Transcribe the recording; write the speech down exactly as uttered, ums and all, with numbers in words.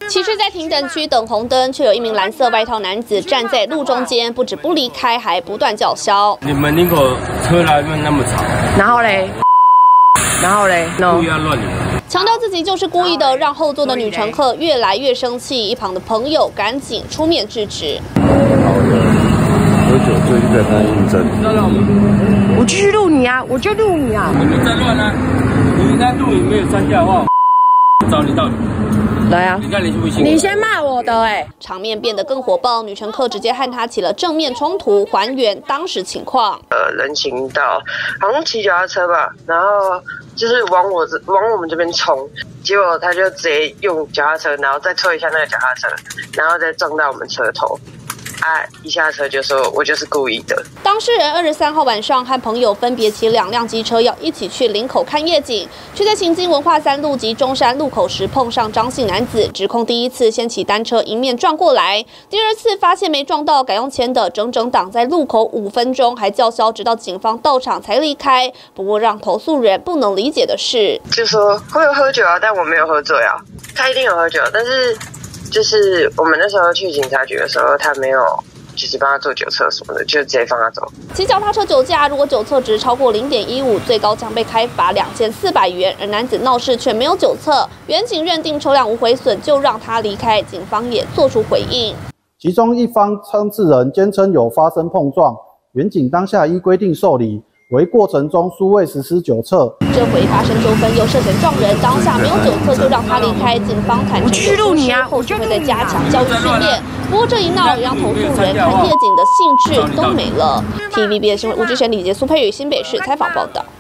其实，在停等区等红灯，却有一名蓝色外套男子站在路中间，不止不离开，还不断叫嚣。 你们那个车来面那么吵， 然后嘞，然后嘞， 故意要乱扭。 强调自己就是故意的，让后座的女乘客越来越生气。一旁的朋友赶紧出面制止。 好的，喝酒醉就在那应征。 我继续录你啊，我就录你啊。 你们在乱啊！你那录影没有删掉的话，我找你到底。 来啊！ 你看你信不信？ 你先骂我的哎、欸！ 场面变得更火爆，女乘客直接和他起了正面冲突，还原当时情况。 呃，人行道好像骑脚踏车吧，然后就是往我这往我们这边冲，结果他就直接用脚踏车，然后再推一下那个脚踏车，然后再撞到我们车头。 啊！一下车就说我就是故意的。 当事人二十三号晚上和朋友分别骑两辆机车，要一起去林口看夜景，却在行经文化三路及中山路口时碰上张姓男子，指控第一次先骑单车迎面撞过来，第二次发现没撞到，改用牵的，整整挡在路口五分钟，还叫嚣，直到警方到场才离开。不过让投诉人不能理解的是， 就说会有喝酒啊，但我没有喝醉啊，他一定有喝酒，但是。 就是我们那时候去警察局的时候，他没有就是帮他做酒测什么的，就直接放他走。 骑脚踏车酒驾，如果酒测值超过零点一五，最高将被开罚两千四百元。而男子闹事却没有酒测，原警认定车辆无毁损，就让他离开。警方也做出回应。 其中一方当事人坚称有发生碰撞，原警当下依规定受理。 为过程中疏未实施酒测， 这回发生纠纷又涉嫌撞人，当下没有酒测就让他离开。警方坦诚有疏失，后续会再加强教育训练。不过这一闹也让投诉人看夜景的兴致都没了。T V B S 新闻吴志贤、李杰、苏佩宇新北市采访报道。